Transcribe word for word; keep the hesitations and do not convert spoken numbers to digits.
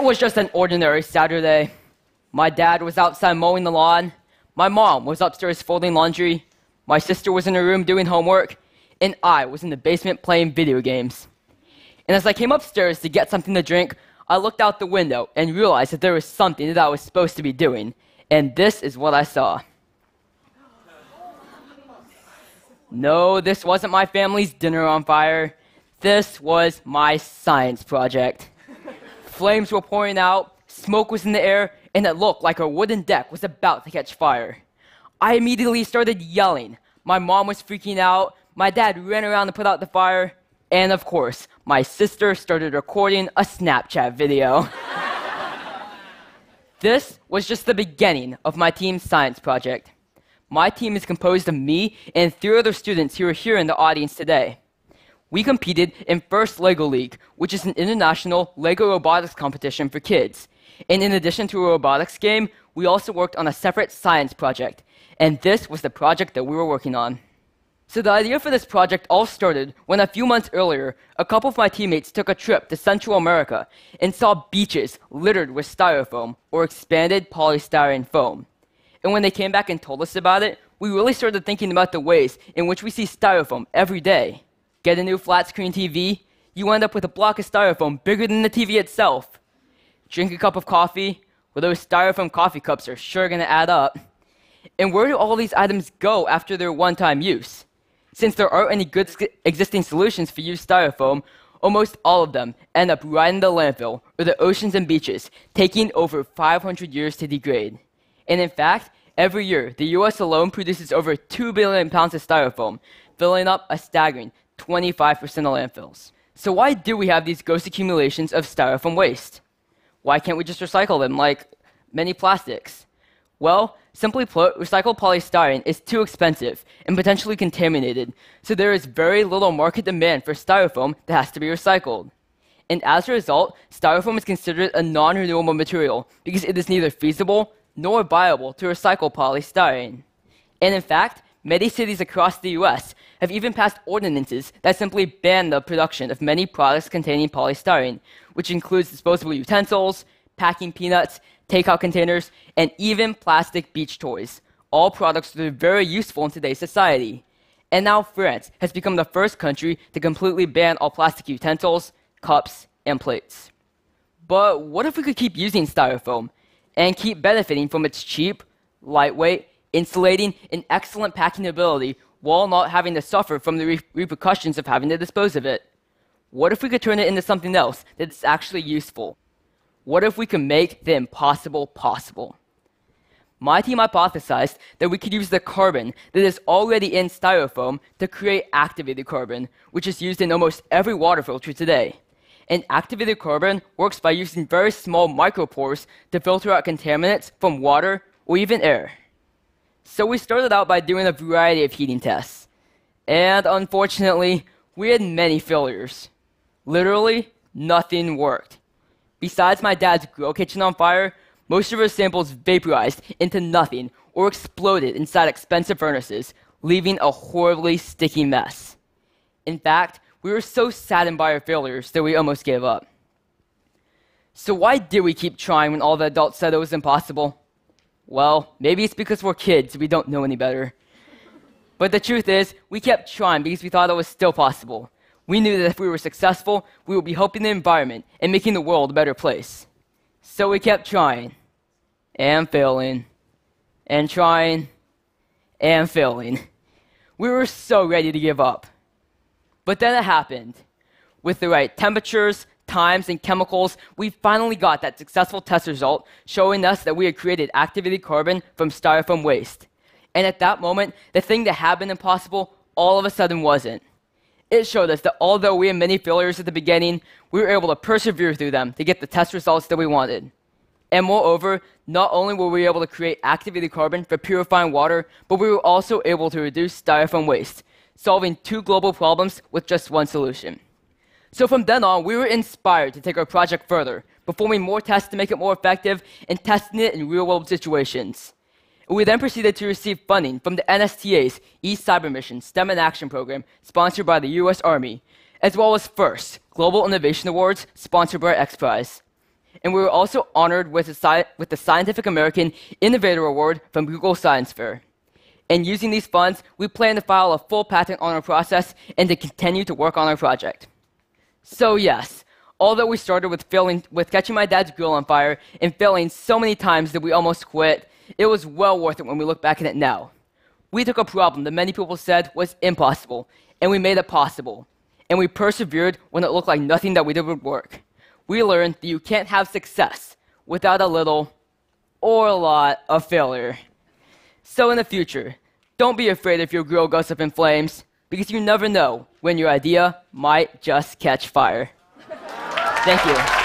was just an ordinary Saturday. My dad was outside mowing the lawn. My mom was upstairs folding laundry. My sister was in her room doing homework. And I was in the basement playing video games. And as I came upstairs to get something to drink, I looked out the window and realized that there was something that I was supposed to be doing. And this is what I saw. No, this wasn't my family's dinner on fire. This was my science project. Flames were pouring out, smoke was in the air, and it looked like our wooden deck was about to catch fire. I immediately started yelling. My mom was freaking out. My dad ran around to put out the fire. And of course, my sister started recording a Snapchat video. This was just the beginning of my team's science project. My team is composed of me and three other students who are here in the audience today. We competed in First LEGO League, which is an international LEGO robotics competition for kids. And in addition to a robotics game, we also worked on a separate science project. And this was the project that we were working on. So the idea for this project all started when a few months earlier, a couple of my teammates took a trip to Central America and saw beaches littered with styrofoam, or expanded polystyrene foam. And when they came back and told us about it, we really started thinking about the ways in which we see styrofoam every day. Get a new flat-screen T V, you end up with a block of styrofoam bigger than the T V itself. Drink a cup of coffee, well, those styrofoam coffee cups are sure going to add up. And where do all these items go after their one-time use? Since there aren't any good existing solutions for used styrofoam, almost all of them end up right in the landfill or the oceans and beaches, taking over five hundred years to degrade. And in fact, every year, the U S alone produces over two billion pounds of styrofoam, filling up a staggering twenty-five percent of landfills. So why do we have these ghost accumulations of styrofoam waste? Why can't we just recycle them like many plastics? Well, simply put, recycled polystyrene is too expensive and potentially contaminated, so there is very little market demand for styrofoam that has to be recycled. And as a result, styrofoam is considered a non-renewable material because it is neither feasible nor viable to recycle polystyrene. And in fact, many cities across the U S have even passed ordinances that simply ban the production of many products containing polystyrene, which includes disposable utensils, packing peanuts, takeout containers, and even plastic beach toys, all products that are very useful in today's society. And now France has become the first country to completely ban all plastic utensils, cups, and plates. But what if we could keep using styrofoam and keep benefiting from its cheap, lightweight, insulating, and excellent packing ability while not having to suffer from the re repercussions of having to dispose of it? What if we could turn it into something else that is actually useful? What if we could make the impossible possible? My team hypothesized that we could use the carbon that is already in styrofoam to create activated carbon, which is used in almost every water filter today. And activated carbon works by using very small micropores to filter out contaminants from water or even air. So we started out by doing a variety of heating tests. And unfortunately, we had many failures. Literally, nothing worked. Besides my dad's grill kitchen on fire, most of our samples vaporized into nothing or exploded inside expensive furnaces, leaving a horribly sticky mess. In fact, we were so saddened by our failures that we almost gave up. So why did we keep trying when all the adults said it was impossible? Well, maybe it's because we're kids, we don't know any better. But the truth is, we kept trying because we thought it was still possible. We knew that if we were successful, we would be helping the environment and making the world a better place. So we kept trying, and failing, and trying, and failing. We were so ready to give up. But then it happened. With the right temperatures, times, and chemicals, we finally got that successful test result showing us that we had created activated carbon from styrofoam waste. And at that moment, the thing that had been impossible all of a sudden wasn't. It showed us that although we had many failures at the beginning, we were able to persevere through them to get the test results that we wanted. And moreover, not only were we able to create activated carbon for purifying water, but we were also able to reduce styrofoam waste, solving two global problems with just one solution. So from then on, we were inspired to take our project further, performing more tests to make it more effective and testing it in real-world situations. We then proceeded to receive funding from the N S T A's East Cyber Mission STEM in Action program, sponsored by the U S Army, as well as FIRST, Global Innovation Awards, sponsored by X Prize. And we were also honored with the, Sci- with the Scientific American Innovator Award from Google Science Fair. And using these funds, we plan to file a full patent on our process and to continue to work on our project. So yes, although we started with, failing, with catching my dad's grill on fire and failing so many times that we almost quit, it was well worth it when we look back at it now. We took a problem that many people said was impossible, and we made it possible. And we persevered when it looked like nothing that we did would work. We learned that you can't have success without a little or a lot of failure. So in the future, don't be afraid if your grill goes up in flames, because you never know when your idea might just catch fire. Thank you.